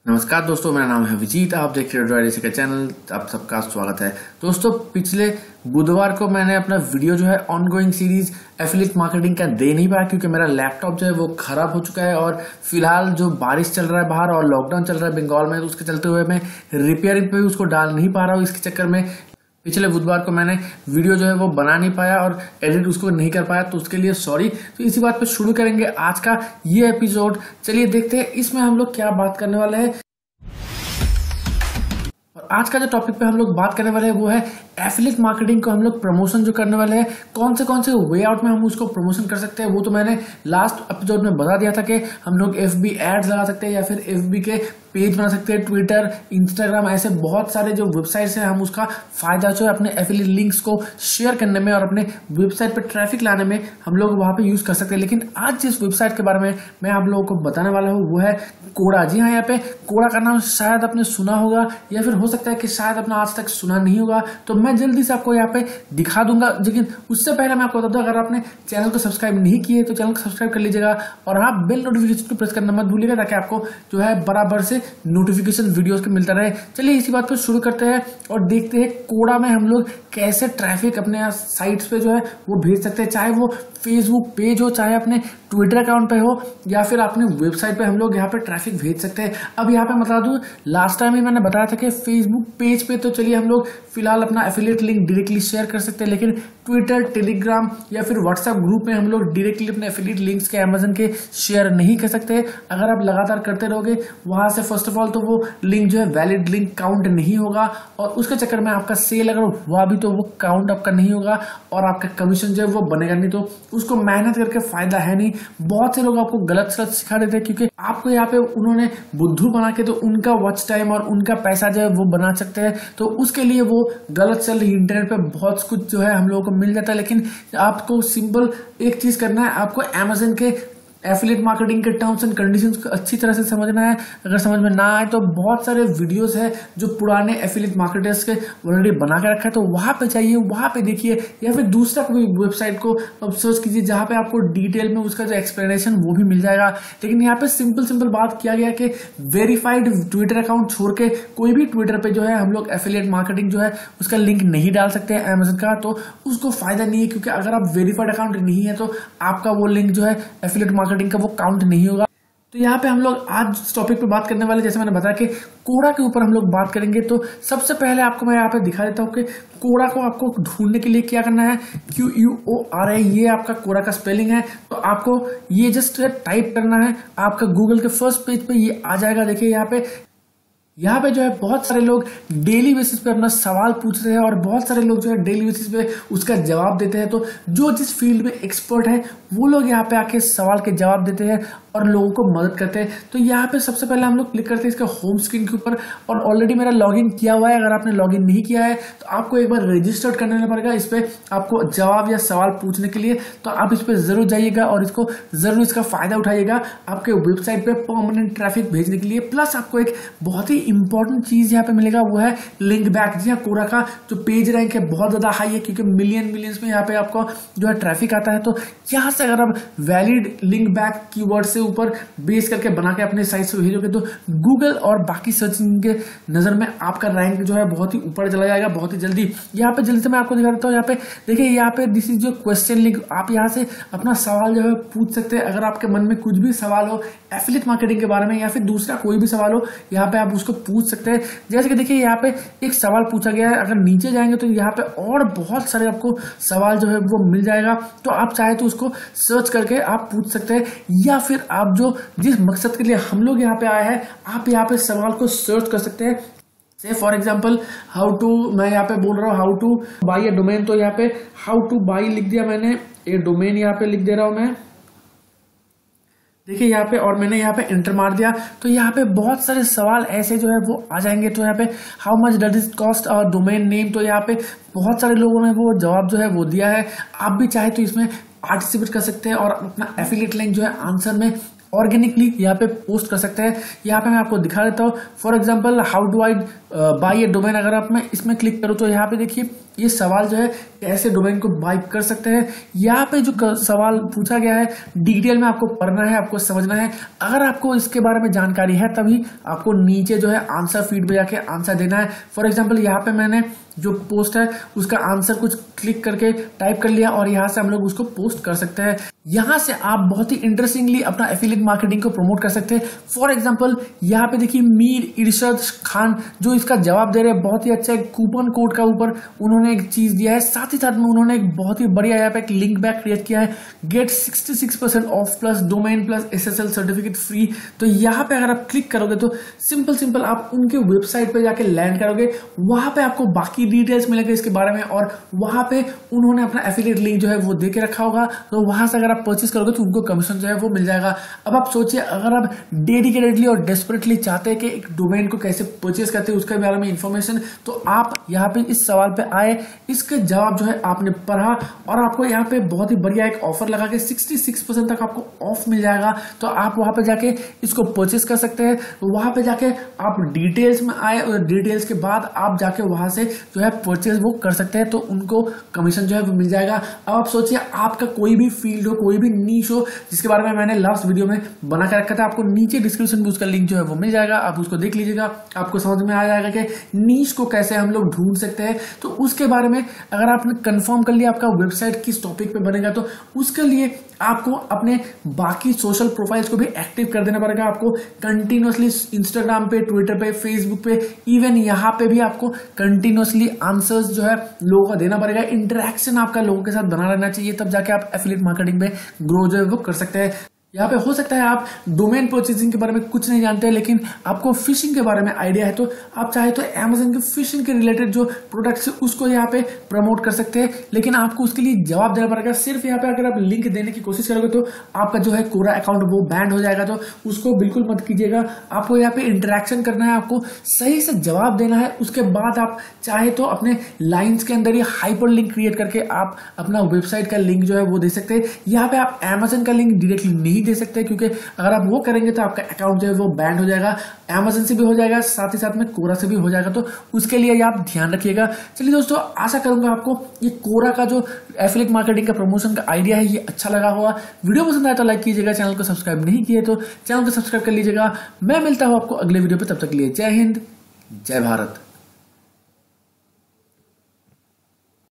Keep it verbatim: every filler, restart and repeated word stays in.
नमस्कार दोस्तों, मेरा नाम है विजीत। आप देख रहे हो ड्राइडेसी का चैनल। आप सबका स्वागत है। दोस्तों, पिछले बुधवार को मैंने अपना वीडियो जो है ऑनगोइंग सीरीज एफिलिएट मार्केटिंग का दे नहीं पाया क्योंकि मेरा लैपटॉप जो है वो खराब हो चुका है और फिलहाल जो बारिश चल रहा है बाहर और लॉकडाउन चल रहा है बंगाल में, तो उसके चलते हुए मैं रिपेयरिंग पे भी उसको डाल नहीं पा रहा हूँ। इसके चक्कर में पिछले बुधवार को मैंने वीडियो जो है वो बना नहीं पाया और एडिट उसको नहीं कर पाया, तो उसके लिए सॉरी। तो इसी बात पे शुरू करेंगे आज का ये एपिसोड। चलिए देखते हैं इसमें हम लोग क्या बात करने वाले हैं। और आज का जो टॉपिक पे हम लोग बात करने वाले हैं वो है एफिलिएट मार्केटिंग को हम लोग प्रमोशन जो करने वाले हैं, कौन से कौन से वे आउट में हम उसको प्रमोशन कर सकते हैं। वो तो मैंने लास्ट एपिसोड में बता दिया था कि हम लोग एफबी एड्स लगा सकते हैं या फिर एफबी के पेज बना सकते हैं, ट्विटर, इंस्टाग्राम, ऐसे बहुत सारे जो वेबसाइट्स हैं हम उसका फायदा जो है अपने एफिलिएट लिंक्स को शेयर करने में और अपने वेबसाइट पर ट्रैफिक लाने में हम लोग वहां पे यूज कर सकते हैं। लेकिन आज जिस वेबसाइट के बारे में मैं आप लोगों को बताने वाला हूँ वो है कोडा। जी हाँ, यहाँ पे कोडा का नाम शायद आपने सुना होगा या फिर हो सकता है कि शायद आपने आज तक सुना नहीं होगा, तो मैं जल्दी से आपको यहाँ पे दिखा दूंगा। लेकिन उससे पहले मैं आपको बता दूं, अगर आपने चैनल को सब्सक्राइब नहीं किए तो चैनल को सब्सक्राइब कर लीजिएगा और हाँ, बेल नोटिफिकेशन को प्रेस करना मत भूलिएगा ताकि आपको जो है बराबर से नोटिफिकेशन वीडियोस के मिलता रहे। चलिए इसी बात पर शुरू करते हैं और देखते हैं कोडा में हम लोग कैसे ट्रैफिक अपने साइट्स पे जो है वो भेज सकते हैं, चाहे वो फेसबुक पेज हो, चाहे अपने ट्विटर अकाउंट पे हो या फिर अपने वेबसाइट पे हम लोग यहाँ पे ट्रैफिक भेज सकते हैं। अब यहाँ पे बता दूं, लास्ट टाइम ही मैंने बताया था कि फेसबुक पेज पे तो चलिए हम लोग फिलहाल अपना एफिलिएट लिंक डायरेक्टली शेयर कर सकते हैं, लेकिन ट्विटर, टेलीग्राम या फिर व्हाट्सएप ग्रुप में हम लोग डायरेक्टली अपने एफिलिएट लिंक्स के अमेजन के शेयर नहीं कर सकते। अगर आप लगातार करते रहोगे वहां से फर्स्ट ऑफ ऑल तो वो लिंक जो है वैलिड लिंक काउंट नहीं होगा और उसके चक्कर में आपका सेल अगर हुआ भी तो वो काउंट आपका नहीं होगा और आपका कमीशन जो है वो बनेगा नहीं, तो उसको मेहनत करके फायदा है नहीं। बहुत से लोग आपको गलत सलत सिखा देते हैं क्योंकि आपको यहाँ पे उन्होंने बुद्धू बना के तो उनका वॉच टाइम और उनका पैसा जो है वो बना सकते हैं, तो उसके लिए वो गलत चल इंटरनेट पे बहुत कुछ जो है हम लोगों को मिल जाता है। लेकिन आपको सिंपल एक चीज करना है, आपको अमेजन के एफिलिएट मार्केटिंग के टर्म्स एंड कंडीशंस को अच्छी तरह से समझना है। अगर समझ में ना आए तो बहुत सारे वीडियोस है जो पुराने एफिलिएट मार्केटर्स के ऑलरेडी बना के रखा है, तो वहां पे जाइए, वहां पे देखिए या फिर दूसरा कोई वेबसाइट को अब सर्च कीजिए जहां पे आपको डिटेल में उसका जो एक्सप्लेनेशन वो भी मिल जाएगा। लेकिन यहाँ पे सिंपल सिंपल बात किया गया कि वेरीफाइड ट्विटर अकाउंट छोड़ के कोई भी ट्विटर पे जो है हम लोग एफिलिएट मार्केटिंग जो है उसका लिंक नहीं डाल सकते हैं अमेजन का, तो उसको फायदा नहीं है क्योंकि अगर आप वेरीफाइड अकाउंट नहीं है तो आपका वो लिंक जो है एफिलिएट मार्केटिंग का वो काउंट नहीं होगा। तो यहाँ पे हम लोग आज इस टॉपिक पे बात करने वाले, जैसे मैंने बताया कि कोडा के ऊपर हम लोग बात करेंगे। तो सबसे पहले आपको मैं यहाँ पे दिखा देता हूँ कि कोडा को आपको ढूंढने के लिए क्या करना है। Q U O R I, ये आपका कोडा का स्पेलिंग है। तो आपको ये जस्ट टाइप करना है, आपका गूगल के फर्स्ट पेज पे ये आ जाएगा। देखिए यहाँ पे यहाँ पे जो है बहुत सारे लोग डेली बेसिस पे अपना सवाल पूछ रहे हैं और बहुत सारे लोग जो है डेली बेसिस पे उसका जवाब देते हैं। तो जो जिस फील्ड में एक्सपर्ट है वो लोग यहाँ पे आके सवाल के जवाब देते हैं और लोगों को मदद करते हैं। तो यहाँ पे सबसे पहले हम लोग क्लिक करते हैं इसका होम स्क्रीन के ऊपर और ऑलरेडी मेरा लॉगिन किया हुआ है। अगर आपने लॉगिन नहीं किया है तो आपको एक बार रजिस्टर्ड करना पड़ेगा इस पे आपको जवाब या सवाल पूछने के लिए। तो आप इस पे जरूर जाइएगा और इसको जरूर इसका फायदा उठाइएगा आपके वेबसाइट पे परमानेंट ट्रैफिक भेजने के लिए। प्लस आपको एक बहुत ही इंपॉर्टेंट चीज यहाँ पे मिलेगा वो है लिंक बैक। जी हाँ, कोडा का जो पेज रैंक है बहुत ज्यादा हाई है क्योंकि मिलियन मिलियंस में यहाँ पे आपको जो है ट्रैफिक आता है। तो यहाँ से अगर आप वैलिड लिंक बैक कीवर्ड से ऊपर बेस करके बना के अपने साइट से भेजोगे तो गूगल और बाकी सर्च इंजन के नजर में आपका रैंक जो है बहुत ही ऊपर चला जाएगा बहुत ही जल्दी। यहाँ पे जल्दी से मैं आपको दिखा देता हूँ। यहाँ पे देखिए, यहाँ पे दिस इज जो क्वेश्चन लिंक, आप यहाँ से अपना सवाल जो है पूछ सकते हैं। अगर आपके मन में कुछ भी सवाल हो एफिलिएट मार्केटिंग के बारे में या फिर दूसरा कोई भी सवाल हो, यहाँ पे आप उसको पूछ सकते हैं। जैसे कि देखिए यहाँ पे एक सवाल पूछा गया है, अगर नीचे जाएंगे तो यहाँ पे और बहुत सारे आपको सवाल जो है वो मिल जाएगा। तो आप चाहे तो उसको सर्च करके आप पूछ सकते हैं या फिर आप जो जिस मकसद के लिए हम लोग यहाँ पे आए हैं आप यहाँ पे सवाल को सर्च कर सकते हैं। से फॉर एग्जाम्पल हाउ टू, मैं यहाँ पे बोल रहा हूँ how to buy a domain, तो यहाँ पे हाउ टू बाई लिख दिया मैंने, ये डोमेन यहाँ पे लिख दे रहा हूँ मैं। देखिए यहाँ पे और मैंने यहाँ पे एंटर मार दिया तो यहाँ पे बहुत सारे सवाल ऐसे जो है वो आ जाएंगे। तो यहाँ पे how much does it cost और डोमेन नेम, तो यहाँ पे बहुत सारे लोगों ने वो जवाब जो है वो दिया है। आप भी चाहे तो इसमें पार्टिसिपेट कर सकते हैं और अपना एफिलिएट लिंक जो है आंसर में ऑर्गेनिकली यहाँ पे पोस्ट कर सकते हैं। यहाँ पे मैं आपको दिखा देता हूँ। For example, how do I buy a domain, अगर आप मैं इसमें क्लिक करूँ तो यहाँ पे देखिए ये सवाल जो है कैसे डोमेन को बाई कर सकते हैं। यहाँ पे जो सवाल पूछा गया है डिटेल में आपको पढ़ना है, आपको समझना है। अगर आपको इसके बारे में जानकारी है तभी आपको नीचे जो है आंसर फीड में जाके आंसर देना है। फॉर एग्जांपल, यहाँ पे मैंने जो पोस्ट है उसका आंसर कुछ क्लिक करके टाइप कर लिया और यहाँ से हम लोग उसको पोस्ट कर सकते हैं। यहाँ से आप बहुत ही इंटरेस्टिंगली अपना एफिलिएट मार्केटिंग को प्रमोट कर सकते हैं। फॉर एग्जांपल, यहाँ पे देखिए मीर इरशाद खान जो इसका जवाब दे रहे हैं, बहुत ही अच्छा कूपन कोड का ऊपर उन्होंने एक चीज दिया है। साथ ही साथ में उन्होंने एक बहुत ही बढ़िया यहाँ पे एक लिंक बैक क्रिएट किया है, get sixty six percent off plus domain plus SSL certificate free. तो यहाँ पे अगर आप क्लिक करोगे तो सिंपल सिंपल आप उनके वेबसाइट पे जाके लैंड करोगे, वहां पे आपको बाकी डिटेल्स मिलेंगे इसके बारे में और वहां पे उन्होंने अपना एफिलिएट लिंक जो है वो दे के रखा होगा। तो वहां से अगर आप परचेस करोगे तो उनको कमीशन जो है वो मिल जाएगा। अब आप सोचिए, अगर आप डेडिकेटेडली और डेस्परेटली चाहते हैं कि एक डोमेन को कैसे परचेस करते हैं उसके बारे में इंफॉर्मेशन, तो आप यहाँ पे इस सवाल पे आए, इसके जवाब जो है आपने पढ़ा और आपको यहाँ पे बहुत ही बढ़िया एक ऑफर लगा के सिक्सटी सिक्स परसेंट तक आपको ऑफ मिल जाएगा। तो आप वहां पे जाके इसको परचेस कर सकते हैं। वहां पे जाके आप डिटेल्स में आए और डिटेल्स के बाद आप जाके वहां से जो है परचेस वो कर सकते हैं, तो उनको कमीशन जो है वो मिल जाएगा। अब आप सोचिए, आपका कोई भी फील्ड हो, कोई भी नीश हो, जिसके बारे में मैंने लास्ट वीडियो में बना कर रखा था, आपको नीचे डिस्क्रिप्शन में उसका लिंक जो है वो मिल जाएगा। आप उसको देख लीजिएगा, आपको समझ में आ जाएगा कि नीश को कैसे हम लोग ढूंढ सकते हैं। तो उसके बारे में अगर आपने कंफर्म कर लिया आपका वेबसाइट किस टॉपिक पे बनेगा, तो उसके लिए आपको अपने बाकी सोशल प्रोफाइल्स को भी एक्टिव कर देना पड़ेगा। आपको कंटिन्यूअसली इंस्टाग्राम पे, ट्विटर पे, फेसबुक पे, इवन यहाँ पे भी आपको कंटिन्यूअसली आंसर्स जो है लोगों को देना पड़ेगा। इंटरेक्शन आपका लोगों के साथ बना रहना चाहिए, तब जाके आप एफिलिएट मार्केटिंग में ग्रो जो है वो कर सकते हैं। यहाँ पे हो सकता है आप डोमेन परचेजिंग के बारे में कुछ नहीं जानते हैं, लेकिन आपको फिशिंग के बारे में आइडिया है, तो आप चाहे तो अमेज़न के फिशिंग के रिलेटेड जो प्रोडक्ट्स है उसको यहाँ पे प्रमोट कर सकते हैं। लेकिन आपको उसके लिए जवाब देना पड़ेगा। सिर्फ यहाँ पे अगर आप लिंक देने की कोशिश करोगे तो आपका जो है कोरा अकाउंट वो बैंड हो जाएगा, तो उसको बिल्कुल मत कीजिएगा। आपको यहाँ पे इंटरेक्शन करना है, आपको सही से जवाब देना है। उसके बाद आप चाहे तो अपने लाइन्स के अंदर ही हाइपर लिंक क्रिएट करके आप अपना वेबसाइट का लिंक जो है वो दे सकते हैं। यहाँ पे आप अमेज़न का लिंक डायरेक्टली नहीं दे सकते हैं, क्योंकि अगर आप वो करेंगे तो आपका अकाउंट जो है वो बैंड हो जाएगा। अमेज़न से भी हो जाएगा, साथ ही साथ में कोरा से भी हो जाएगा, तो उसके लिए आप ध्यान रखिएगा। चलिए दोस्तों, आशा करूंगा आपको ये कोरा का जो एफिलिएट मार्केटिंग का प्रमोशन का आइडिया है ये अच्छा लगा होगा। वीडियो पसंद आया तो लाइक कीजिएगा, चैनल को सब्सक्राइब नहीं किए तो चैनल को सब्सक्राइब कर लीजिएगा। मैं मिलता हूं आपको अगले वीडियो पे, तब तक के लिए जय हिंद, जय भारत।